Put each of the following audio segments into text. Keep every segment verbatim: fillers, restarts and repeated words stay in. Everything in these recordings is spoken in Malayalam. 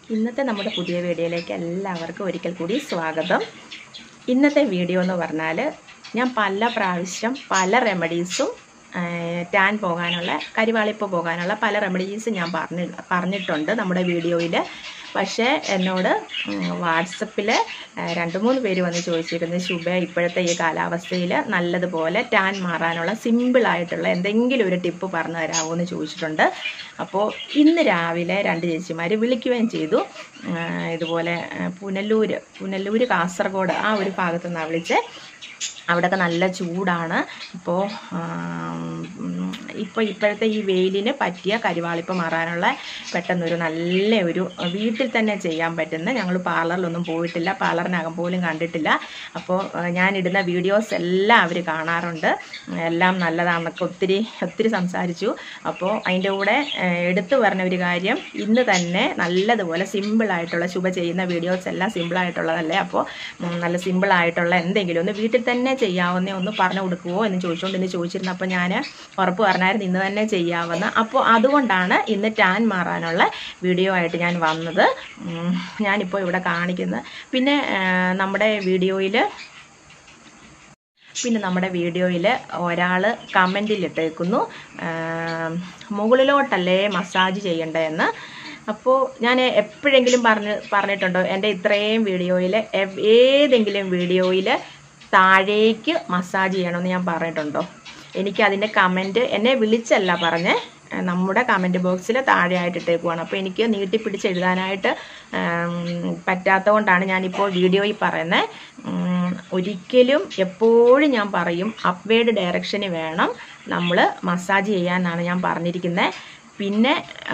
ഇന്നത്തെ നമ്മുടെ പുതിയ വീഡിയോയിലേക്ക് എല്ലാവർക്കും ഒരിക്കൽ കൂടി സ്വാഗതം. ഇന്നത്തെ വീഡിയോ എന്ന് പറഞ്ഞാൽ ഞാൻ പല പ്രാവശ്യം പല റെമഡീസും ടാൻ പോകാനുള്ള കരിവാളിപ്പ് പോകാനുള്ള പല റെമഡീസും ഞാൻ പറഞ്ഞി പറഞ്ഞിട്ടുണ്ട് നമ്മുടെ വീഡിയോയിൽ. പക്ഷേ എന്നോട് വാട്സപ്പിൽ രണ്ട് മൂന്ന് പേര് വന്ന് ചോദിച്ചിരുന്നു, ശുഭ ഇപ്പോഴത്തെ ഈ കാലാവസ്ഥയിൽ നല്ലതുപോലെ ടാൻ മാറാനുള്ള സിമ്പിളായിട്ടുള്ള എന്തെങ്കിലും ഒരു ടിപ്പ് പറഞ്ഞു തരാമോ എന്ന് ചോദിച്ചിട്ടുണ്ട്. അപ്പോൾ ഇന്ന് രാവിലെ രണ്ട് ചേച്ചിമാർ വിളിക്കുകയും ചെയ്തു. ഇതുപോലെ പുനലൂർ പുനലൂർ കാസർഗോഡ് ആ ഒരു ഭാഗത്തു നിന്നാണ് വിളിച്ചത്. അവിടെയൊക്കെ നല്ല ചൂടാണ്. ഇപ്പോൾ ഇപ്പോൾ ഇപ്പോഴത്തെ ഈ വെയിലിന് പറ്റിയ കരിവാളിപ്പ് മാറാനുള്ള പെട്ടെന്നൊരു നല്ല ഒരു വീട്ടിൽ തന്നെ ചെയ്യാൻ പറ്റുന്ന, ഞങ്ങൾ പാർലറിലൊന്നും പോയിട്ടില്ല, പാർലറിനകം പോലും കണ്ടിട്ടില്ല. അപ്പോൾ ഞാനിടുന്ന വീഡിയോസ് എല്ലാം അവർ കാണാറുണ്ട്, എല്ലാം നല്ലതാണെന്നൊക്കെ ഒത്തിരി ഒത്തിരി സംസാരിച്ചു. അപ്പോൾ അതിൻ്റെ കൂടെ എടുത്തു പറഞ്ഞ ഒരു കാര്യം, ഇന്ന് തന്നെ നല്ലതുപോലെ സിമ്പിളായിട്ടുള്ള ശുഭ ചെയ്യുന്ന വീഡിയോസ് എല്ലാം സിമ്പിളായിട്ടുള്ളതല്ലേ, അപ്പോൾ നല്ല സിമ്പിളായിട്ടുള്ള എന്തെങ്കിലും ഒന്ന് വീട്ടിൽ തന്നെ ചെയ്യാവുന്ന ഒന്ന് പറഞ്ഞു കൊടുക്കുമോ എന്ന് ചോദിച്ചുകൊണ്ട് ഇന്ന് ചോദിച്ചിരുന്നു. അപ്പോൾ ഞാൻ ഉറപ്പ് പറഞ്ഞായിരുന്നു ഇന്ന് തന്നെ ചെയ്യാവുന്ന. അപ്പോൾ അതുകൊണ്ടാണ് ഇന്ന് ടാൻ മാറാനുള്ള വീഡിയോ ആയിട്ട് ഞാൻ വന്നത്. ഞാനിപ്പോൾ ഇവിടെ കാണിക്കുന്നത് പിന്നെ നമ്മുടെ വീഡിയോയിൽ പിന്നെ നമ്മുടെ വീഡിയോയിൽ ഒരാൾ കമൻറ്റിലിട്ടേക്കുന്നു, മുകളിലോട്ടല്ലേ മസാജ് ചെയ്യേണ്ടതെന്ന്. അപ്പോൾ ഞാൻ എപ്പോഴെങ്കിലും പറഞ്ഞ് പറഞ്ഞിട്ടുണ്ടോ എൻ്റെ ഇത്രയും വീഡിയോയിൽ ഏതെങ്കിലും വീഡിയോയിൽ താഴേക്ക് മസാജ് ചെയ്യണമെന്ന് ഞാൻ പറഞ്ഞിട്ടുണ്ടോ? എനിക്കതിൻ്റെ കമൻറ്റ് എന്നെ വിളിച്ചല്ല പറഞ്ഞ്, നമ്മുടെ കമൻറ്റ് ബോക്സിൽ താഴെ ആയിട്ട് ഇട്ടേക്കുവാണ്. അപ്പോൾ എനിക്ക് നീട്ടിപ്പിടിച്ച് എഴുതാനായിട്ട് പറ്റാത്തത് കൊണ്ടാണ് ഞാനിപ്പോൾ വീഡിയോയിൽ പറയുന്നത്. ഒരിക്കലും എപ്പോഴും ഞാൻ പറയും അപ്വേഡ് ഡയറക്ഷന് വേണം നമ്മൾ മസാജ് ചെയ്യാനാണ് ഞാൻ പറഞ്ഞിരിക്കുന്നത്. പിന്നെ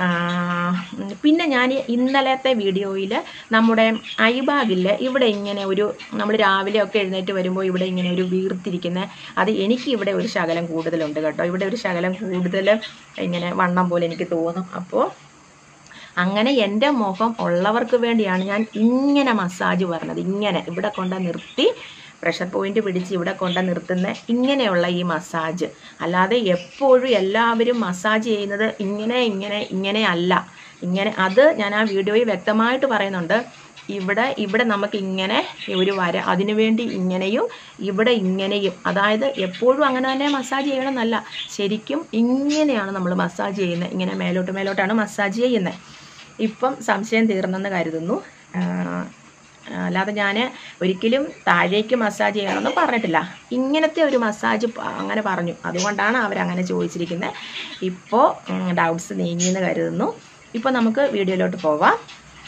പിന്നെ ഞാൻ ഇന്നലത്തെ വീഡിയോയിൽ നമ്മുടെ ഐബാഗിൽ ഇവിടെ ഇങ്ങനെ ഒരു, നമ്മൾ രാവിലെ ഒക്കെ എഴുന്നേറ്റ് വരുമ്പോൾ ഇവിടെ ഇങ്ങനെ ഒരു വീർത്തിരിക്കുന്ന, അത് എനിക്ക് ഇവിടെ ഒരു ശകലം കൂടുതലുണ്ട് കേട്ടോ. ഇവിടെ ഒരു ശകലം കൂടുതൽ ഇങ്ങനെ വണ്ണം പോലെ എനിക്ക് തോന്നും. അപ്പോൾ അങ്ങനെ എൻ്റെ മുഖം ഉള്ളവർക്ക് വേണ്ടിയാണ് ഞാൻ ഇങ്ങനെ മസാജ് പറഞ്ഞത്. ഇങ്ങനെ ഇവിടെ കൊണ്ട് നിർത്തി പ്രഷർ പോയിന്റ് പിടിച്ച് ഇവിടെ കൊണ്ട് നിർത്തുന്ന ഇങ്ങനെയുള്ള ഈ മസാജ്, അല്ലാതെ എപ്പോഴും എല്ലാവരും മസാജ് ചെയ്യുന്നത് ഇങ്ങനെ ഇങ്ങനെ ഇങ്ങനെ അല്ല. ഇങ്ങനെ അത് ഞാൻ ആ വീഡിയോയിൽ വ്യക്തമായിട്ട് പറയുന്നുണ്ട്. ഇവിടെ ഇവിടെ നമുക്ക് ഇങ്ങനെ ഒരു വര, അതിനുവേണ്ടി ഇങ്ങനെയും ഇവിടെ ഇങ്ങനെയും, അതായത് എപ്പോഴും അങ്ങനെ തന്നെ മസാജ് ചെയ്യണമെന്നല്ല, ശരിക്കും ഇങ്ങനെയാണ് നമ്മൾ മസാജ് ചെയ്യുന്നത്. ഇങ്ങനെ മേലോട്ട് മേലോട്ടാണ് മസാജ് ചെയ്യുന്നത്. ഇപ്പം സംശയം തീർന്നെന്ന് കരുതുന്നു. അല്ലാതെ ഞാൻ ഒരിക്കലും താഴേക്ക് മസാജ് ചെയ്യണമെന്ന് പറഞ്ഞിട്ടില്ല, ഇങ്ങനത്തെ ഒരു മസാജ് അങ്ങനെ പറഞ്ഞു. അതുകൊണ്ടാണ് അവരങ്ങനെ ചോദിച്ചിരിക്കുന്നത്. ഇപ്പോൾ ഡൗട്ട്സ് നീങ്ങിയെന്ന് കരുതുന്നു. ഇപ്പോൾ നമുക്ക് വീഡിയോയിലോട്ട് പോവാം.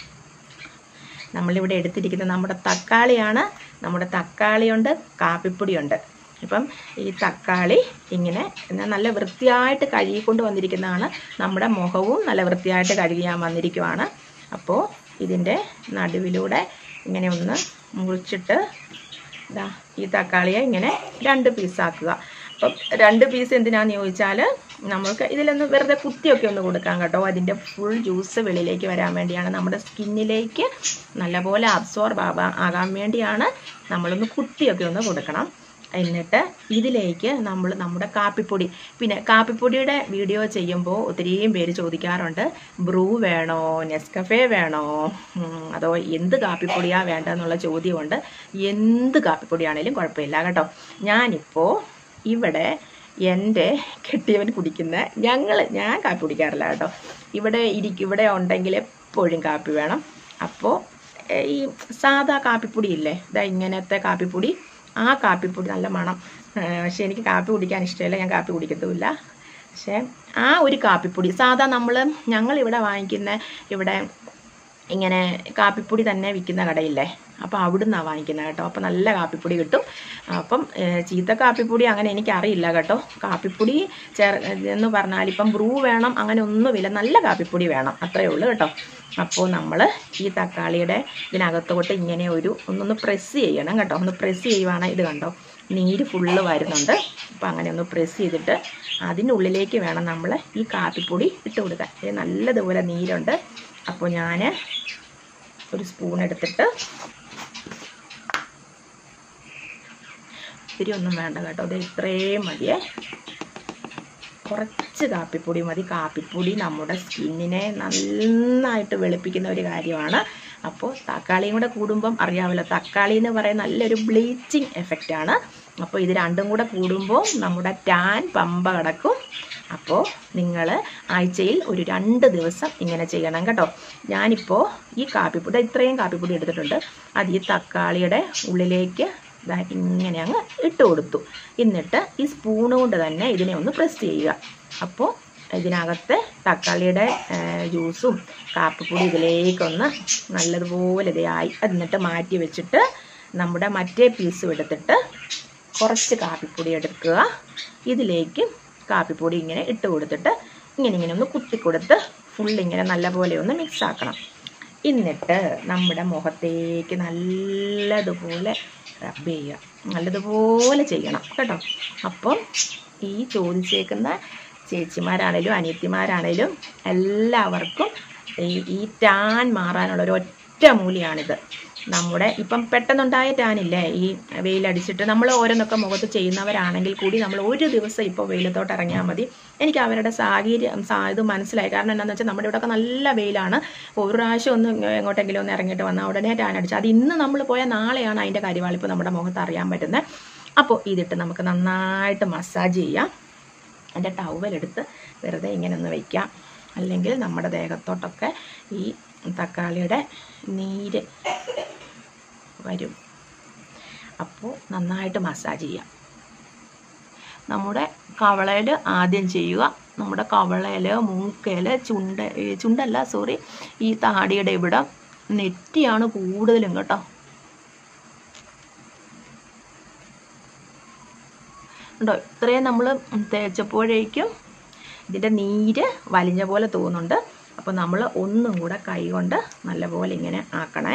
നമ്മളിവിടെ എടുത്തിരിക്കുന്നത് നമ്മുടെ തക്കാളിയാണ്. നമ്മുടെ തക്കാളിയുണ്ട്, കാപ്പിപ്പൊടിയുണ്ട്. ഇപ്പം ഈ തക്കാളി ഇങ്ങനെ നല്ല വൃത്തിയായിട്ട് കഴുകിക്കൊണ്ട് വന്നിരിക്കുന്നതാണ്. നമ്മുടെ മുഖവും നല്ല വൃത്തിയായിട്ട് കഴുകിയാൻ വന്നിരിക്കുവാണ്. അപ്പോൾ ഇതിൻ്റെ നടുവിലൂടെ ഇങ്ങനെ ഒന്ന് മുറിച്ചിട്ട് ഇതാ ഈ തക്കാളിയെ ഇങ്ങനെ രണ്ട് പീസാക്കുക. അപ്പം രണ്ട് പീസ് എന്തിനാന്ന് ചോദിച്ചാൽ, നമുക്ക് ഇതിലൊന്ന് വെറുതെ കുത്തിയൊക്കെ ഒന്ന് കൊടുക്കാം കേട്ടോ. അതിൻ്റെ ഫുൾ ജ്യൂസ് വെളിയിലേക്ക് വരാൻ വേണ്ടിയാണ്, നമ്മുടെ സ്കിന്നിലേക്ക് നല്ലപോലെ അബ്സോർബ് ആവാൻ ആകാൻ വേണ്ടിയാണ് നമ്മളൊന്ന് കുത്തിയൊക്കെ ഒന്ന് കൊടുക്കണം. എന്നിട്ട് ഇതിലേക്ക് നമ്മൾ നമ്മുടെ കാപ്പിപ്പൊടി, പിന്നെ കാപ്പിപ്പൊടിയുടെ വീഡിയോ ചെയ്യുമ്പോൾ ഒത്തിരിയും പേര് ചോദിക്കാറുണ്ട്, ബ്രൂ വേണോ, നെസ്കഫേ വേണോ, അതോ എന്ത് കാപ്പിപ്പൊടിയാണ് വേണ്ടതെന്നുള്ള ചോദ്യമുണ്ട്. എന്ത് കാപ്പിപ്പൊടിയാണേലും കുഴപ്പമില്ല കേട്ടോ. ഞാനിപ്പോൾ ഇവിടെ എൻ്റെ കെട്ടിയവൻ കുടിക്കുന്ന, ഞങ്ങൾ ഞാൻ കാപ്പി കുടിക്കാറില്ല കേട്ടോ. ഇവിടെ ഇരിക്കും, ഇവിടെ ഉണ്ടെങ്കിൽ എപ്പോഴും കാപ്പി വേണം. അപ്പോൾ ഈ സാധാ കാപ്പിപ്പൊടി ഇല്ലേ, ഇതാ ഇങ്ങനത്തെ കാപ്പിപ്പൊടി, ആ കാപ്പിപ്പൊടി നല്ല മണം. പക്ഷെ എനിക്ക് കാപ്പി കുടിക്കാൻ ഇഷ്ടമില്ല, ഞാൻ കാപ്പി കുടിക്കത്തുമില്ല. പക്ഷേ ആ ഒരു കാപ്പിപ്പൊടി സാധാ നമ്മൾ ഞങ്ങളിവിടെ വാങ്ങിക്കുന്ന, ഇവിടെ ഇങ്ങനെ കാപ്പിപ്പൊടി തന്നെ വിൽക്കുന്ന കടയില്ലേ, അപ്പോൾ അവിടുന്നാണ് വാങ്ങിക്കുന്നത് കേട്ടോ. അപ്പോൾ നല്ല കാപ്പിപ്പൊടി കിട്ടും. അപ്പം ചീത്ത കാപ്പിപ്പൊടി അങ്ങനെ എനിക്കറിയില്ല കേട്ടോ. കാപ്പിപ്പൊടി ചേർ എന്ന് പറഞ്ഞാൽ ഇപ്പം ബ്രൂ വേണം അങ്ങനെ ഒന്നുമില്ല, നല്ല കാപ്പിപ്പൊടി വേണം, അത്രയേ ഉള്ളൂ കേട്ടോ. അപ്പോൾ നമ്മൾ ഈ തക്കാളിയുടെ ഇതിനകത്തോട്ട് ഇങ്ങനെ ഒരു ഒന്നൊന്ന് പ്രസ് ചെയ്യണം കേട്ടോ. ഒന്ന് പ്രസ് ചെയ്യുവാണെങ്കിൽ ഇത് കണ്ടോ, നീര് ഫുള്ള് വരുന്നുണ്ട്. അപ്പോൾ അങ്ങനെ ഒന്ന് പ്രസ് ചെയ്തിട്ട് അതിനുള്ളിലേക്ക് വേണം നമ്മൾ ഈ കാപ്പിപ്പൊടി ഇട്ട് കൊടുക്കാൻ. ഇത് നല്ലതുപോലെ നീരുണ്ട്. അപ്പോൾ ഞാൻ ഒരു സ്പൂൺ എടുത്തിട്ട്, ഒത്തിരി ഒന്നും വേണ്ട കേട്ടോ, അത് ഇത്രയും മതിയേ, കുറച്ച് കുറച്ച് കാപ്പിപ്പൊടി മതി. കാപ്പിപ്പൊടി നമ്മുടെ സ്കിന്നിനെ നന്നായിട്ട് വെളുപ്പിക്കുന്ന ഒരു കാര്യമാണ്. അപ്പോൾ തക്കാളിയും കൂടെ കൂടുമ്പം അറിയാമല്ലോ, തക്കാളി എന്ന് പറയുന്ന നല്ലൊരു ബ്ലീച്ചിങ് എഫക്റ്റാണ്. അപ്പോൾ ഇത് രണ്ടും കൂടെ കൂടുമ്പോൾ നമ്മുടെ ടാൻ പമ്പ കിടക്കും. അപ്പോൾ നിങ്ങൾ ആഴ്ചയിൽ ഒരു രണ്ട് ദിവസം ഇങ്ങനെ ചെയ്യണം കേട്ടോ. ഞാനിപ്പോൾ ഈ കാപ്പിപ്പൊടി ഇത്രയും കാപ്പിപ്പൊടി എടുത്തിട്ടുണ്ട്. അത് ഈ തക്കാളിയുടെ ഉള്ളിലേക്ക് ഇങ്ങനെ അങ്ങ് ഇട്ട് കൊടുത്തു. എന്നിട്ട് ഈ സ്പൂണ് കൊണ്ട് തന്നെ ഇതിനെ ഒന്ന് പ്രസ് ചെയ്യുക. അപ്പോൾ ഇതിനകത്തെ തക്കാളിയുടെ ജ്യൂസും കാപ്പിപ്പൊടി ഇതിലേക്കൊന്ന് നല്ലതുപോലെ ഇതായി. എന്നിട്ട് മാറ്റി വെച്ചിട്ട് നമ്മുടെ മറ്റേ പീസും എടുത്തിട്ട് കുറച്ച് കാപ്പിപ്പൊടി എടുക്കുക. ഇതിലേക്ക് കാപ്പിപ്പൊടി ഇങ്ങനെ ഇട്ട് കൊടുത്തിട്ട് ഇങ്ങനെ ഇങ്ങനെ ഒന്ന് കുത്തിക്കൊടുത്ത് ഫുള്ളിങ്ങനെ നല്ലപോലെ ഒന്ന് മിക്സ് ആക്കണം. എന്നിട്ട് നമ്മുടെ മുഖത്തേക്ക് നല്ലതുപോലെ റബ്ബ് ചെയ്യുക. നല്ലതുപോലെ ചെയ്യണം കേട്ടോ. അപ്പം ഈ ചോദിച്ചേക്കുന്ന ചേച്ചിമാരാണേലും അനിയത്തിമാരാണേലും എല്ലാവർക്കും ഈ ഈ ടാൻ മാറാനുള്ളൊരു ഒറ്റ മൂലിയാണിത്. നമ്മുടെ ഇപ്പം പെട്ടെന്നുണ്ടായ ടാനില്ലേ, ഈ വെയിലടിച്ചിട്ട് നമ്മൾ ഓരോന്നൊക്കെ മുഖത്ത് ചെയ്യുന്നവരാണെങ്കിൽ കൂടി നമ്മൾ ഒരു ദിവസം ഇപ്പോൾ വെയിലത്തോട്ട് ഇറങ്ങിയാൽ മതി. എനിക്ക് അവരുടെ സാഹചര്യം ഇത് മനസ്സിലായി. കാരണം എന്താണെന്ന് വെച്ചാൽ നമ്മുടെ ഇവിടെയൊക്കെ നല്ല വെയിലാണ്. ഒരു പ്രാവശ്യം ഒന്ന് എങ്ങോട്ടെങ്കിലും ഒന്ന് ഇറങ്ങിയിട്ട് വന്നാൽ ഉടനെ ടാൻ അടിച്ചു. അത് ഇന്ന് നമ്മൾ പോയാൽ നാളെയാണ് അതിൻ്റെ കരിവാളിപ്പ് നമ്മുടെ മുഖത്ത് അറിയാൻ പറ്റുന്നത്. അപ്പോൾ ഇതിട്ട് നമുക്ക് നന്നായിട്ട് മസാജ് ചെയ്യാം. അതിൻ്റെ ടവലെടുത്ത് വെറുതെ ഇങ്ങനെ ഒന്ന് വയ്ക്കാം. അല്ലെങ്കിൽ നമ്മുടെ ദേഹത്തോട്ടൊക്കെ ഈ തക്കാളിയുടെ നീര് വരും. അപ്പോൾ നന്നായിട്ട് മസാജ് ചെയ്യാം. നമ്മുടെ കവളയിൽ ആദ്യം ചെയ്യുക. നമ്മുടെ കവളയിൽ, മൂക്കയിൽ, ചുണ്ട ചുണ്ടല്ല സോറി ഈ താടിയുടെ ഇവിടം നെറ്റിയാണ് കൂടുതലും കേട്ടോ. ഉണ്ടോ, ഇത്രയും നമ്മൾ തേച്ചപ്പോഴേക്കും ഇതിൻ്റെ നീര് വലിഞ്ഞ പോലെ തോന്നുന്നുണ്ട്. അപ്പോൾ നമ്മൾ ഒന്നും കൂടെ കൈ കൊണ്ട് നല്ലപോലെ ഇങ്ങനെ ആക്കണേ.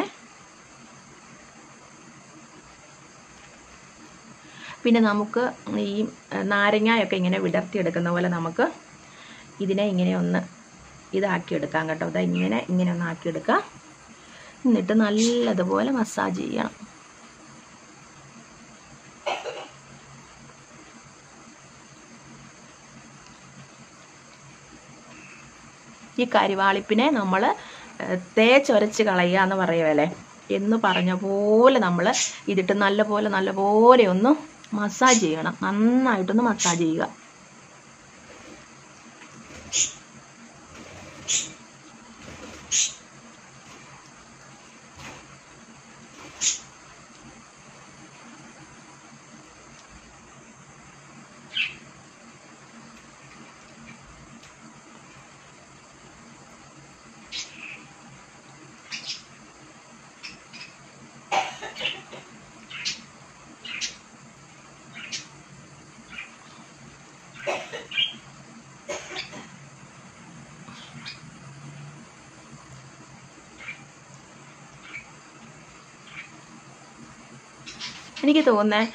പിന്നെ നമുക്ക് ഈ നാരങ്ങയൊക്കെ ഇങ്ങനെ വിടർത്തിയെടുക്കുന്ന പോലെ നമുക്ക് ഇതിനെ ഇങ്ങനെ ഒന്ന് ഇതാക്കിയെടുക്കാം കേട്ടോ. അതാ ഇങ്ങനെ ഇങ്ങനെ ഒന്ന് ആക്കിയെടുക്കാം. എന്നിട്ട് നല്ലതുപോലെ മസാജ് ചെയ്യണം. ഈ കരിവാളിപ്പിനെ നമ്മൾ തേച്ചൊരച്ച് കളയുക എന്ന് പറയുമല്ലേ, എന്ന് പറഞ്ഞ പോലെ നമ്മൾ ഇതിട്ട് നല്ലപോലെ നല്ലപോലെ ഒന്ന് മസാജ് ചെയ്യണം. നന്നായിട്ടൊന്ന് മസാജ് ചെയ്യുക. എനിക്ക് തോന്നുന്നത്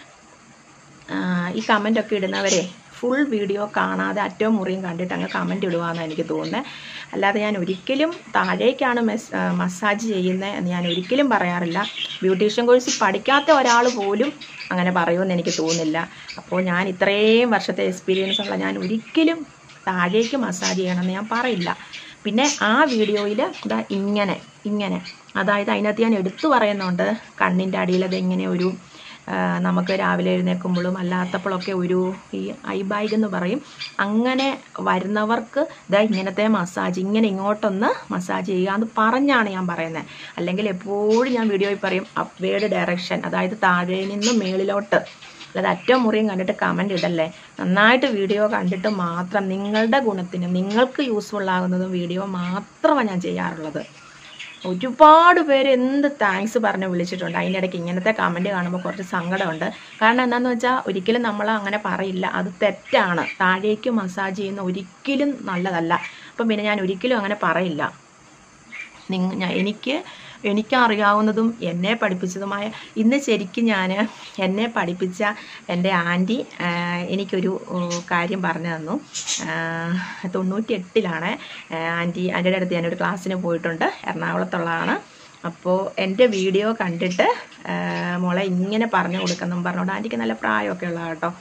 ഈ കമൻ്റൊക്കെ ഇടുന്നവരെ ഫുൾ വീഡിയോ കാണാതെ അറ്റവും മുറിയും കണ്ടിട്ട് അങ്ങ് കമൻ്റ് ഇടുവാന്നാണ് എനിക്ക് തോന്നുന്നത്. അല്ലാതെ ഞാൻ ഒരിക്കലും താഴേക്കാണ് മെസ് മസാജ് ചെയ്യുന്നത് എന്ന് ഞാൻ ഒരിക്കലും പറയാറില്ല. ബ്യൂട്ടീഷ്യൻ കോഴ്സ് പഠിക്കാത്ത ഒരാൾ പോലും അങ്ങനെ പറയുമെന്ന് എനിക്ക് തോന്നുന്നില്ല. അപ്പോൾ ഞാൻ ഇത്രയും വർഷത്തെ എക്സ്പീരിയൻസ് ഉള്ള ഞാൻ ഒരിക്കലും താഴേക്ക് മസാജ് ചെയ്യണമെന്ന് ഞാൻ പറയില്ല. പിന്നെ ആ വീഡിയോയിൽ ഇതാ ഇങ്ങനെ ഇങ്ങനെ അതായത് അതിനകത്ത് ഞാൻ എടുത്തു പറയുന്നുണ്ട് കണ്ണിൻ്റെ അടിയിൽ അതിങ്ങനെ ഒരു നമുക്ക് രാവിലെ എഴുന്നേൽക്കുമ്പോഴും അല്ലാത്തപ്പോഴൊക്കെ ഒരു ഈ ഐ ബാഗ് എന്ന് പറയും, അങ്ങനെ വരുന്നവർക്ക് ഇതാ ഇങ്ങനത്തെ മസാജ് ഇങ്ങനെ ഇങ്ങോട്ടൊന്ന് മസാജ് ചെയ്യുക എന്ന് പറഞ്ഞാണ് ഞാൻ പറയുന്നത്. അല്ലെങ്കിൽ എപ്പോഴും ഞാൻ വീഡിയോയിൽ പറയും അപ്വേഡ് ഡയറക്ഷൻ, അതായത് താഴെ നിന്ന് മേളിലോട്ട്. അല്ലാതെ അറ്റവും മുറിയും കണ്ടിട്ട് കമൻ്റ് ഇടല്ലേ. നന്നായിട്ട് വീഡിയോ കണ്ടിട്ട് മാത്രം നിങ്ങളുടെ ഗുണത്തിന് നിങ്ങൾക്ക് യൂസ്ഫുൾ ആകുന്നതും വീഡിയോ മാത്രമാണ് ഞാൻ ചെയ്യാറുള്ളത്. ഒരുപാട് പേര് എന്ത് താങ്ക്സ് പറഞ്ഞ് വിളിച്ചിട്ടുണ്ട്. അതിൻ്റെ ഇടയ്ക്ക് ഇങ്ങനത്തെ കമൻറ്റ് കാണുമ്പോൾ കുറച്ച് സങ്കടമുണ്ട്. കാരണം എന്താണെന്ന് വെച്ചാൽ ഒരിക്കലും നമ്മൾ അങ്ങനെ പറയില്ല, അത് തെറ്റാണ്. താഴേക്ക് മസാജ് ചെയ്യുന്ന ഒരിക്കലും നല്ലതല്ല. അപ്പം പിന്നെ ഞാൻ ഒരിക്കലും അങ്ങനെ പറയില്ല. നിങ്ങ എനിക്ക് എനിക്കറിയാവുന്നതും എന്നെ പഠിപ്പിച്ചതുമായ ഇന്ന് ശരിക്കും ഞാൻ എന്നെ പഠിപ്പിച്ച എൻ്റെ ആൻറ്റി എനിക്കൊരു കാര്യം പറഞ്ഞു തന്നു. തൊണ്ണൂറ്റി എട്ടിലാണ് ആൻറ്റി ആൻറ്റിയുടെ അടുത്ത് ഞാനൊരു ക്ലാസ്സിന് പോയിട്ടുണ്ട്, എറണാകുളത്തുള്ളതാണ്. അപ്പോൾ എൻ്റെ വീഡിയോ കണ്ടിട്ട് മോളെ ഇങ്ങനെ പറഞ്ഞു കൊടുക്കണം പറഞ്ഞോണ്ട് ആൻറ്റിക്ക് നല്ല പ്രായമൊക്കെ ഉള്ള കേട്ടോ.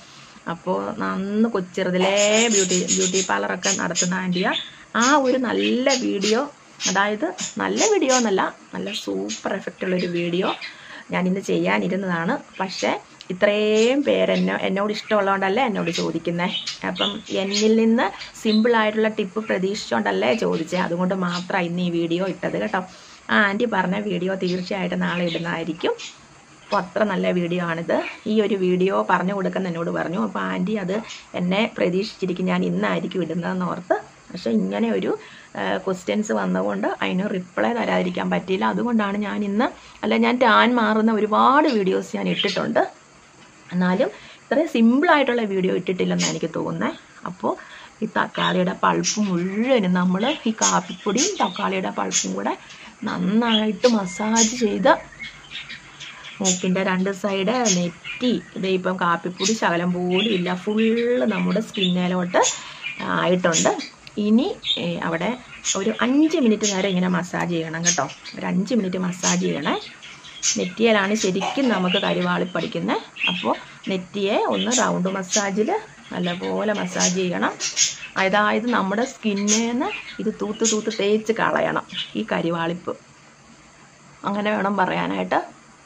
അപ്പോൾ അന്ന് കൊച്ചെറുതിലേ ബ്യൂട്ടി ബ്യൂട്ടി പാർലറൊക്കെ നടത്തുന്ന ആൻറ്റിയാണ്. ആ ഒരു നല്ല വീഡിയോ, അതായത് നല്ല വീഡിയോ എന്നല്ല, നല്ല സൂപ്പർ എഫക്റ്റുള്ളൊരു വീഡിയോ ഞാനിന്ന് ചെയ്യാനിരുന്നതാണ്. പക്ഷേ ഇത്രയും പേരെന്നെ എന്നോട് ഇഷ്ടമുള്ളതുകൊണ്ടല്ലേ എന്നോട് ചോദിക്കുന്നത്. അപ്പം എന്നിൽ നിന്ന് സിമ്പിളായിട്ടുള്ള ടിപ്പ് പ്രതീക്ഷിച്ചുകൊണ്ടല്ലേ ചോദിച്ചത്. അതുകൊണ്ട് മാത്രമാണ് ഇന്ന് ഈ വീഡിയോ ഇട്ടത് കേട്ടോ. ആ ആൻറ്റി പറഞ്ഞ വീഡിയോ തീർച്ചയായിട്ടും നാളെ ഇടുന്നതായിരിക്കും. അപ്പോൾ അത്ര നല്ല വീഡിയോ ആണിത്. ഈ ഒരു വീഡിയോ പറഞ്ഞു കൊടുക്കുന്ന എന്നോട് പറഞ്ഞു. അപ്പോൾ ആൻറ്റി അത് എന്നെ പ്രതീക്ഷിച്ചിരിക്കും ഞാൻ ഇന്നായിരിക്കും ഇടുന്നതെന്ന് ഓർത്ത്. പക്ഷേ ഇങ്ങനെ ഒരു ക്വസ്റ്റ്യൻസ് വന്നതുകൊണ്ട് അതിന് റിപ്ലൈ തരാതിരിക്കാൻ പറ്റിയില്ല. അതുകൊണ്ടാണ് ഞാൻ ഇന്ന്, അല്ല ഞാൻ ടാൻ മാറുന്ന ഒരുപാട് വീഡിയോസ് ഞാൻ ഇട്ടിട്ടുണ്ട്, എന്നാലും ഇത്രയും സിമ്പിളായിട്ടുള്ള വീഡിയോ ഇട്ടിട്ടില്ലെന്നാണ് എനിക്ക് തോന്നുന്നത്. അപ്പോൾ ഈ തക്കാളിയുടെ പൾപ്പ് മുഴുവനും നമ്മൾ ഈ കാപ്പിപ്പൊടിയും തക്കാളിയുടെ പൾപ്പും കൂടെ നന്നായിട്ട് മസാജ് ചെയ്ത് മൂക്കിൻ്റെ രണ്ട് സൈഡ്, നെറ്റി, ഇത് ഇപ്പം കാപ്പിപ്പൊടി ശകലം പോലും ഇല്ല, ഫുള്ള് നമ്മുടെ സ്കിന്നിലോട്ട് ആയിട്ടുണ്ട്. ഇനി അവിടെ ഒരു അഞ്ച് മിനിറ്റ് നേരം ഇങ്ങനെ മസാജ് ചെയ്യണം കേട്ടോ. ഒരു അഞ്ച് മിനിറ്റ് മസാജ് ചെയ്യണേ. നെറ്റിയിലാണ് ശരിക്കും നമുക്ക് കരിവാളിപ്പടിക്കുന്നത്. അപ്പോൾ നെറ്റിയെ ഒന്ന് റൗണ്ട് മസാജിൽ നല്ലപോലെ മസാജ് ചെയ്യണം. അതായത് നമ്മുടെ സ്കിന്നിന്ന് ഇത് തൂത്ത് തൂത്ത് തേച്ച് കളയണം ഈ കരിവാളിപ്പ്, അങ്ങനെ വേണം പറയാനായിട്ട്.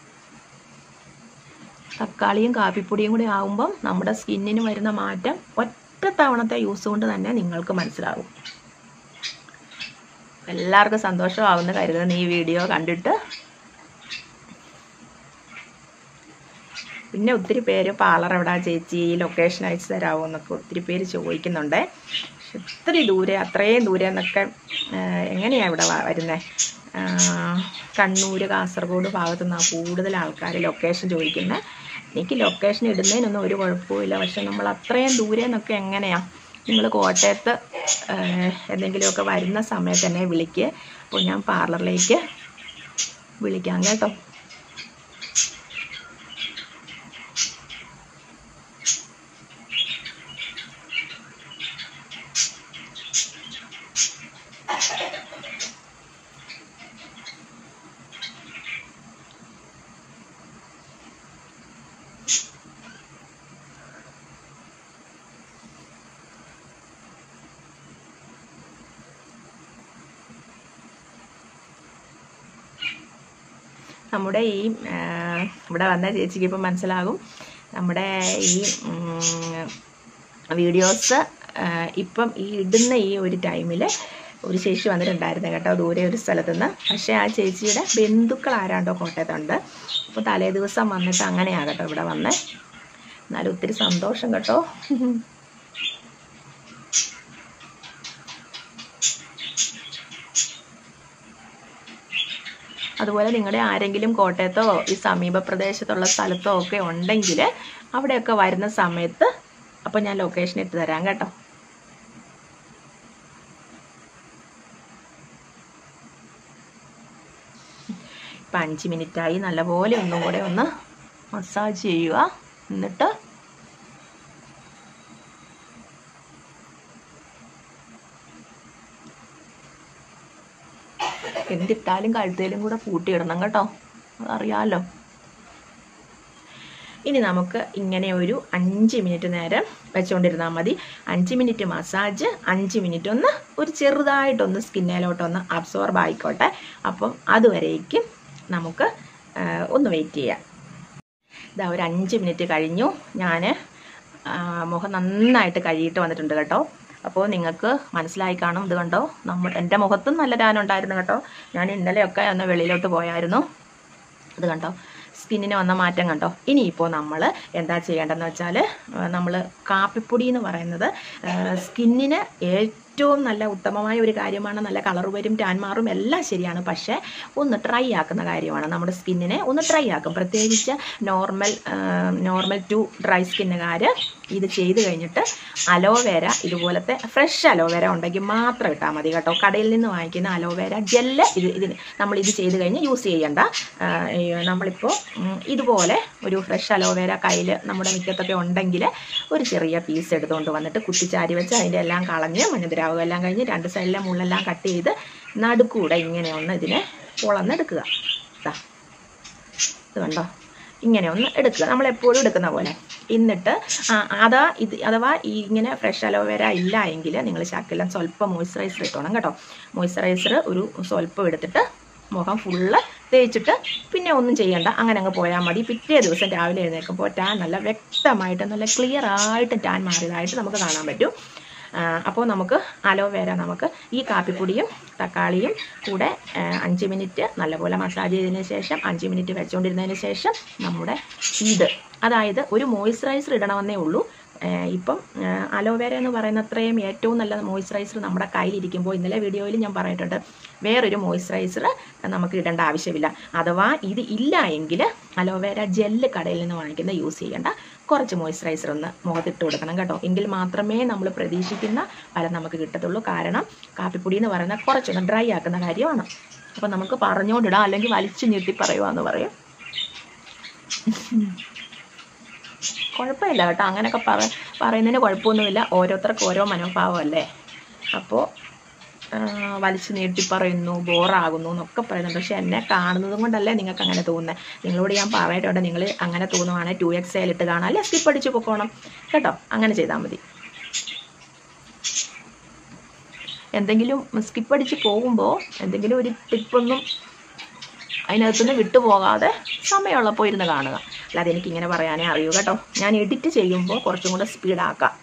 തക്കാളിയും കാപ്പിപ്പൊടിയും കൂടി ആകുമ്പം നമ്മുടെ സ്കിന്നിന് വരുന്ന മാറ്റം ഒറ്റ തവണത്തെ യൂസ് കൊണ്ട് തന്നെ നിങ്ങൾക്ക് മനസ്സിലാകും. എല്ലാവർക്കും സന്തോഷമാവുമെന്ന് കരുതുന്നു ഈ വീഡിയോ കണ്ടിട്ട്. പിന്നെ ഒത്തിരി പേര് പാർലർ എവിടെ ചേച്ചി, ലൊക്കേഷൻ അയച്ചു തരാമോ എന്നൊക്കെ ഒത്തിരി പേര് ചോദിക്കുന്നുണ്ട്. പക്ഷെ ഒത്തിരി ദൂരെ, അത്രയും ദൂരെ എന്നൊക്കെ എങ്ങനെയാണ് ഇവിടെ വരുന്നത്? കണ്ണൂർ, കാസർഗോഡ് ഭാഗത്തു നിന്നാണ് കൂടുതൽ ആൾക്കാർ ലൊക്കേഷൻ ചോദിക്കുന്നത്. എനിക്ക് ലൊക്കേഷൻ ഇടുന്നതിനൊന്നും ഒരു കുഴപ്പമില്ല. പക്ഷെ നമ്മൾ അത്രയും ദൂരെ എന്നൊക്കെ എങ്ങനെയാണ്? നിങ്ങൾ കോട്ടയത്ത് എന്തെങ്കിലുമൊക്കെ വരുന്ന സമയത്ത് എന്നെ വിളിക്കുക. അപ്പോൾ ഞാൻ പാർലറിലേക്ക് വിളിക്കാം കേട്ടോ. നമ്മുടെ ഈ ഇവിടെ വന്ന ചേച്ചിക്ക് ഇപ്പം മനസ്സിലാകും, നമ്മുടെ ഈ വീഡിയോസ് ഇപ്പം ഈ ഇടുന്ന ഈ ഒരു ടൈമിൽ ഒരു ചേച്ചി വന്നിട്ടുണ്ടായിരുന്നു കേട്ടോ, ദൂരെ ഒരു സ്ഥലത്തു നിന്ന്. പക്ഷേ ആ ചേച്ചിയുടെ ബന്ധുക്കൾ ആരാണ്ടോ കോട്ടയത്തുണ്ട്. അപ്പോൾ തലേ ദിവസം വന്നിട്ട് അങ്ങനെയാണ് കേട്ടോ ഇവിടെ വന്നേ. എന്നാലും ഒത്തിരി സന്തോഷം കേട്ടോ. അതുപോലെ നിങ്ങളുടെ ആരെങ്കിലും കോട്ടയത്തോ ഈ സമീപ പ്രദേശത്തുള്ള സ്ഥലത്തോ ഒക്കെ ഉണ്ടെങ്കിൽ അവിടെയൊക്കെ വരുന്ന സമയത്ത് അപ്പോൾ ഞാൻ ലൊക്കേഷൻ ഇട്ട് തരാം കേട്ടോ. ഇപ്പം അഞ്ച് മിനിറ്റായി. നല്ലപോലെ ഒന്നും കൂടെ ഒന്ന് മസാജ് ചെയ്യുക. എന്നിട്ട് എന്തിട്ടാലും കഴുത്തേലും കൂടെ കൂട്ടിയിടണം കേട്ടോ, അതറിയാമല്ലോ. ഇനി നമുക്ക് ഇങ്ങനെ ഒരു അഞ്ച് മിനിറ്റ് നേരം വെച്ചുകൊണ്ടിരുന്നാൽ മതി. അഞ്ച് മിനിറ്റ് മസാജ്, അഞ്ച് മിനിറ്റ് ഒന്ന് ഒരു ചെറുതായിട്ടൊന്ന് സ്കിന്നിലോട്ടൊന്ന് അബ്സോർബ് ആയിക്കോട്ടെ. അപ്പം അതുവരേക്കും നമുക്ക് ഒന്ന് വെയിറ്റ് ചെയ്യാം. ഇതാ ഒരു അഞ്ച് മിനിറ്റ് കഴിഞ്ഞു. ഞാൻ മുഖം നന്നായിട്ട് കഴുകിയിട്ട് വന്നിട്ടുണ്ട് കേട്ടോ. അപ്പോൾ നിങ്ങൾക്ക് മനസ്സിലായി കാണും. ഇത് കണ്ടോ, നമ്മൾ എൻ്റെ മുഖത്തും നല്ല ടാനുണ്ടായിരുന്നു കേട്ടോ. ഞാൻ ഇന്നലെയൊക്കെ ഒന്ന് വെളിയിലോട്ട് പോയായിരുന്നു. ഇത് കണ്ടോ, സ്കിന്നിന് വന്ന മാറ്റം കണ്ടോ. ഇനിയിപ്പോൾ നമ്മൾ എന്താ ചെയ്യേണ്ടതെന്ന് വെച്ചാൽ, നമ്മൾ കാപ്പിപ്പൊടി എന്ന് പറയുന്നത് സ്കിന്നിന് ഏറ്റവും നല്ല ഉത്തമമായ ഒരു കാര്യമാണ്. നല്ല കളർ വരും, ടാൻ മാറും, എല്ലാം ശരിയാണ്. പക്ഷേ ഒന്ന് ട്രൈ ആക്കുന്ന കാര്യമാണ്. നമ്മുടെ സ്കിന്നിനെ ഒന്ന് ട്രൈ ആക്കും. പ്രത്യേകിച്ച് നോർമൽ നോർമൽ ടു ഡ്രൈ സ്കിന്നുകാർ ഇത് ചെയ്ത് കഴിഞ്ഞിട്ട് അലോവേര, ഇതുപോലത്തെ ഫ്രഷ് അലോവേര ഉണ്ടെങ്കിൽ മാത്രം ഇട്ടാൽ മതി കേട്ടോ. കടയിൽ നിന്ന് വാങ്ങിക്കുന്ന അലോവേര ജെല്ല് ഇത് ഇതിന് നമ്മൾ ഇത് ചെയ്ത് കഴിഞ്ഞ് യൂസ് ചെയ്യണ്ട. നമ്മളിപ്പോൾ ഇതുപോലെ ഒരു ഫ്രഷ് അലോവേര കയ്യിൽ നമ്മുടെ മിക്കത്തൊക്കെ ഉണ്ടെങ്കിൽ ഒരു ചെറിയ പീസ് എടുത്തുകൊണ്ട് വന്നിട്ട് കുത്തിച്ചാരി വെച്ച് അതിൻ്റെ എല്ലാം കളഞ്ഞ് മഞ്ഞദ്രാവകം എല്ലാം കഴിഞ്ഞ് രണ്ട് സൈഡിലെ മുള്ളെല്ലാം കട്ട് ചെയ്ത് നടുക്കൂടെ ഇങ്ങനെ ഒന്ന് ഇതിനെ പൊളന്നെടുക്കുക. ഇത് കണ്ടോ, ഇങ്ങനെ ഒന്ന് എടുക്കുക, നമ്മളെപ്പോഴും എടുക്കുന്ന പോലെ. എന്നിട്ട് അതാ ഇത് അഥവാ ഈ ഇങ്ങനെ ഫ്രഷ് അലോവേര ഇല്ല എങ്കിൽ നിങ്ങൾ ശകലം സ്വല്പം മോയ്സ്ചറൈസർ ഇട്ടോണം കേട്ടോ. മോയ്സ്ചറൈസർ ഒരു സ്വല്പം എടുത്തിട്ട് മുഖം ഫുള്ള് തേച്ചിട്ട് പിന്നെ ഒന്നും ചെയ്യണ്ട, അങ്ങനെ അങ്ങ് പോയാൽ മതി. പിറ്റേ ദിവസം രാവിലെ എഴുന്നേൽക്കുമ്പോൾ ടാൻ നല്ല വ്യക്തമായിട്ട് നല്ല ക്ലിയർ ആയിട്ട് ടാൻ മാറിയതായിട്ട് നമുക്ക് കാണാൻ പറ്റും. അപ്പോൾ നമുക്ക് അലോവേര നമുക്ക് ഈ കാപ്പിപ്പൊടിയും തക്കാളിയും കൂടെ അഞ്ച് മിനിറ്റ് നല്ലപോലെ മസാജ് ചെയ്തതിന് ശേഷം അഞ്ച് മിനിറ്റ് വെച്ചുകൊണ്ടിരുന്നതിന് ശേഷം നമ്മുടെ ഇത് അതായത് ഒരു മോയ്സ്ചറൈസർ ഇടണമെന്നേ ഉള്ളൂ. ഇപ്പം അലോവേര എന്ന് പറയുന്ന അത്രയും ഏറ്റവും നല്ല മോയ്സ്ചറൈസർ നമ്മുടെ കയ്യിലിരിക്കുമ്പോൾ ഇന്നലെ വീഡിയോയിൽ ഞാൻ പറഞ്ഞിട്ടുണ്ട് വേറൊരു മോയ്സ്ചറൈസർ നമുക്ക് ഇടേണ്ട ആവശ്യമില്ല. അഥവാ ഇത് ഇല്ല എങ്കിൽ അലോവേര ജെല്ല് കടയിൽ നിന്ന് വാങ്ങിക്കുന്ന യൂസ് ചെയ്യേണ്ട, കുറച്ച് മോയ്സ്ചറൈസർ ഒന്ന് മുഖത്തിട്ട് കൊടുക്കണം കേട്ടോ. എങ്കിൽ മാത്രമേ നമ്മൾ പ്രതീക്ഷിക്കുന്ന ഫലം നമുക്ക് കിട്ടത്തുള്ളൂ. കാരണം കാപ്പിപ്പൊടി എന്ന് പറയുന്നത് കുറച്ചൊന്ന് ഡ്രൈ ആക്കുന്ന കാര്യമാണ്. അപ്പം നമുക്ക് പറഞ്ഞുകൊണ്ടിടാം, അല്ലെങ്കിൽ വലിച്ചു നീട്ടി പറയുവാന്ന് പറയും. കുഴപ്പമില്ല കേട്ടോ, അങ്ങനെയൊക്കെ പറ പറയുന്നതിന് കുഴപ്പമൊന്നുമില്ല. ഓരോരുത്തർക്ക് ഓരോ മനോഭാവമല്ലേ. അപ്പോൾ വലിച്ചു നീട്ടി പറയുന്നു, ബോറാകുന്നു എന്നൊക്കെ പറയുന്നുണ്ട്. പക്ഷെ എന്നെ കാണുന്നത് കൊണ്ടല്ലേ നിങ്ങൾക്ക് അങ്ങനെ തോന്നുന്നത്. നിങ്ങളോട് ഞാൻ പറഞ്ഞിട്ടുണ്ട്, നിങ്ങൾ അങ്ങനെ തോന്നുവാണെങ്കിൽ ടു എക്സ് എൽ ഇട്ട് കാണാം, അല്ലെ സ്കിപ്പ് അടിച്ച് പൊക്കോണം കേട്ടോ. അങ്ങനെ ചെയ്താൽ മതി. എന്തെങ്കിലും സ്കിപ്പ് അടിച്ച് പോകുമ്പോൾ എന്തെങ്കിലും ഒരു ടിപ്പൊന്നും അതിനകത്തുനിന്ന് വിട്ടുപോകാതെ സമയമുള്ളപ്പോൾ ഇരുന്ന് കാണുക. അല്ലാതെ എനിക്കിങ്ങനെ പറയാനേ അറിയൂ കേട്ടോ. ഞാൻ എഡിറ്റ് ചെയ്യുമ്പോൾ കുറച്ചും കൂടെ സ്പീഡാക്കാം.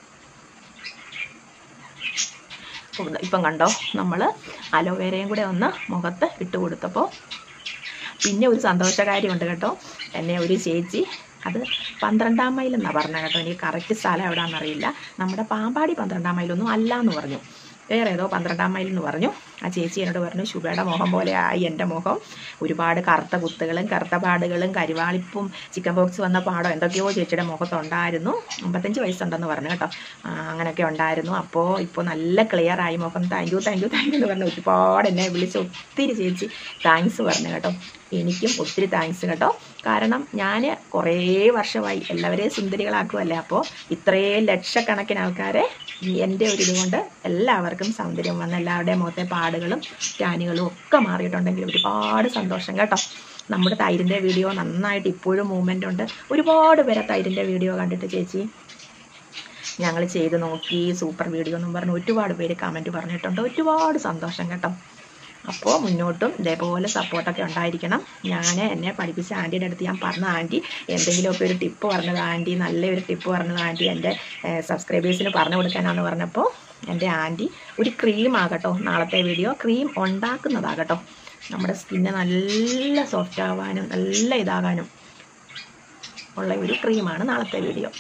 ഇപ്പം കണ്ടോ, നമ്മൾ അലോവേരയും കൂടെ ഒന്ന് മുഖത്ത് ഇട്ട് കൊടുത്തപ്പോൾ പിന്നെ ഒരു സന്തോഷകാര്യമുണ്ട് കേട്ടോ. എന്നെ ഒരു ചേച്ചി, അത് പന്ത്രണ്ടാം മൈൽ എന്നാണ് പറഞ്ഞത് കേട്ടോ, എനിക്ക് കറക്റ്റ് സ്ഥലം എവിടെയാണെന്നറിയില്ല. നമ്മുടെ പാമ്പാടി പന്ത്രണ്ടാം മൈലൊന്നും അല്ല എന്ന് പറഞ്ഞു, വേറെ ഏതോ പന്ത്രണ്ടാം മൈൽ എന്ന് പറഞ്ഞു. ആ ചേച്ചി എന്നോട് പറഞ്ഞു, ശുഭയുടെ മുഖം പോലെ ആയി എൻ്റെ മുഖം, ഒരുപാട് കറുത്ത കുത്തുകളും കറുത്ത പാടുകളും കരിവാളിപ്പും ചിക്കൻ ബോക്സ് വന്ന പാടോ എന്തൊക്കെയോ ചേച്ചിയുടെ മുഖത്തുണ്ടായിരുന്നു. അമ്പത്തഞ്ച് വയസ്സുണ്ടെന്ന് പറഞ്ഞു കേട്ടോ. അങ്ങനെയൊക്കെ ഉണ്ടായിരുന്നു. അപ്പോൾ ഇപ്പോൾ നല്ല ക്ലിയർ ആയി മുഖം. Thank you thank you thank you എന്ന് പറഞ്ഞു ഒരുപാട് എന്നെ വിളിച്ച് ഒത്തിരി ചേച്ചി താങ്ക്സ് പറഞ്ഞു കേട്ടോ. എനിക്കും ഒത്തിരി താങ്ക്സ് കേട്ടോ. കാരണം ഞാൻ കുറേ വർഷമായി എല്ലാവരെയും സുന്ദരികളാക്കുമല്ലേ. അപ്പോൾ ഇത്രയും ലക്ഷക്കണക്കിന് ആൾക്കാരെ എൻ്റെ ഒരു ഇതുകൊണ്ട് എല്ലാവർക്കും സൗന്ദര്യം വന്ന് എല്ലാവരുടെയും മുഖത്തെ പാടുകളും ടാനുകളും ഒക്കെ മാറിയിട്ടുണ്ടെങ്കിൽ ഒരുപാട് സന്തോഷം കേട്ടോ. നമ്മുടെ തൈരിൻ്റെ വീഡിയോ നന്നായിട്ട് ഇപ്പോഴും മൂവ്മെൻ്റ് ഉണ്ട്. ഒരുപാട് പേരെ തൈരിൻ്റെ വീഡിയോ കണ്ടിട്ട് ചേച്ചി ഞങ്ങൾ ചെയ്ത് നോക്കി, സൂപ്പർ വീഡിയോ എന്നും പറഞ്ഞ് ഒരുപാട് പേര് കമൻറ്റ് പറഞ്ഞിട്ടുണ്ട്. ഒരുപാട് സന്തോഷം കേട്ടോ. അപ്പോൾ മുന്നോട്ടും ഇതേപോലെ സപ്പോർട്ടൊക്കെ ഉണ്ടായിരിക്കണം. ഞാൻ എന്നെ പഠിപ്പിച്ച ആൻറ്റിയുടെ അടുത്ത് ഞാൻ പറഞ്ഞ, ആൻറ്റി എന്തെങ്കിലുമൊക്കെ ഒരു ടിപ്പ് പറഞ്ഞത് ആൻറ്റി, നല്ലൊരു ടിപ്പ് പറഞ്ഞത് ആൻറ്റി എൻ്റെ സബ്സ്ക്രൈബേഴ്സിന് പറഞ്ഞു കൊടുക്കാനാണെന്ന് പറഞ്ഞപ്പോൾ എൻ്റെ ആൻറ്റി ഒരു ക്രീം ആകട്ടോ, നാളത്തെ വീഡിയോ ക്രീം ഉണ്ടാക്കുന്നതാകട്ടോ, നമ്മുടെ സ്കിന്ന് നല്ല സോഫ്റ്റ് ആവാനും നല്ല ഇതാകാനും ഉള്ള ഒരു ക്രീമാണ് നാളത്തെ വീഡിയോ.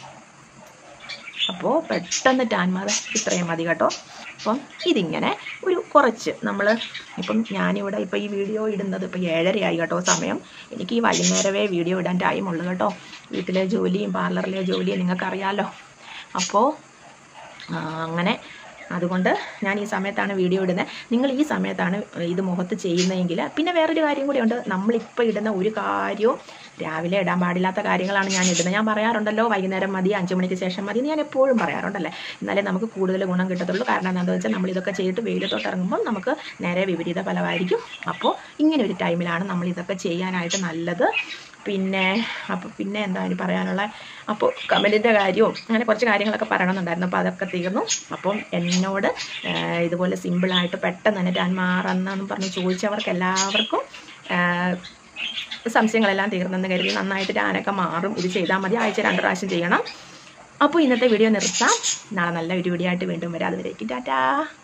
അപ്പോൾ പെട്ടെന്ന് ടാൻ മാറി ഇത്രയും മതി കേട്ടോ. അപ്പം ഇതിങ്ങനെ ഒരു കുറച്ച് നമ്മൾ ഇപ്പം ഞാനിവിടെ ഇപ്പോൾ ഈ വീഡിയോ ഇടുന്നത് ഇപ്പോൾ ഏഴരയായി കേട്ടോ സമയം. എനിക്ക് ഈ വൈകുന്നേരമേ വീഡിയോ ഇടാൻ ടൈമുള്ളൂ കേട്ടോ. വീട്ടിലെ ജോലിയും പാർലറിലെ ജോലിയും നിങ്ങൾക്കറിയാമല്ലോ. അപ്പോൾ അങ്ങനെ അതുകൊണ്ട് ഞാൻ ഈ സമയത്താണ് വീഡിയോ ഇടുന്നത്. നിങ്ങൾ ഈ സമയത്താണ് ഇത് മുഖത്ത് ചെയ്യുന്നതെങ്കിൽ പിന്നെ വേറൊരു കാര്യം കൂടിയുണ്ട്. നമ്മളിപ്പോൾ ഇടുന്ന ഒരു കാര്യവും രാവിലെ ഇടാൻ പാടില്ലാത്ത കാര്യങ്ങളാണ് ഞാൻ ഇടുന്നത്. ഞാൻ പറയാറുണ്ടല്ലോ വൈകുന്നേരം മതി, അഞ്ച് മണിക്ക് ശേഷം മതി എന്ന് ഞാൻ എപ്പോഴും പറയാറുണ്ടല്ലേ. എന്നാലേ നമുക്ക് കൂടുതൽ ഗുണം കിട്ടത്തുള്ളൂ. കാരണം എന്താണെന്ന് വെച്ചാൽ നമ്മളിതൊക്കെ ചെയ്തിട്ട് വെയിലത്തോട്ട് ഇറങ്ങുമ്പോൾ നമുക്ക് നേരെ വിപരീത ഫലമായിരിക്കും. അപ്പോൾ ഇങ്ങനെ ഒരു ടൈമിലാണ് നമ്മളിതൊക്കെ ചെയ്യാനായിട്ട് നല്ലത്. പിന്നെ അപ്പോൾ പിന്നെ എന്താ ഇനി പറയാനുള്ള, അപ്പോൾ കമൻറ്റിൻ്റെ കാര്യവും അങ്ങനെ കുറച്ച് കാര്യങ്ങളൊക്കെ പറയണമെന്നുണ്ടായിരുന്നു. അപ്പോൾ അതൊക്കെ തീർന്നു. അപ്പം എന്നോട് ഇതുപോലെ സിമ്പിളായിട്ട് പെട്ടെന്ന് തന്നെ ടാൻ മാറുന്നെന്ന് പറഞ്ഞ് ചോദിച്ചവർക്ക് എല്ലാവർക്കും സംശയങ്ങളെല്ലാം തീർന്നെന്ന് കരുതി. നന്നായിട്ട് ടാനൊക്കെ മാറും. ഇത് ചെയ്താൽ മതി, ആഴ്ച രണ്ട് പ്രാവശ്യം ചെയ്യണം. അപ്പോൾ ഇന്നത്തെ വീഡിയോ നിർത്താം. നാളെ നല്ല ഒരു വീഡിയോ ആയിട്ട് വീണ്ടും വരാം. അതുവരേക്കും ടാറ്റാ.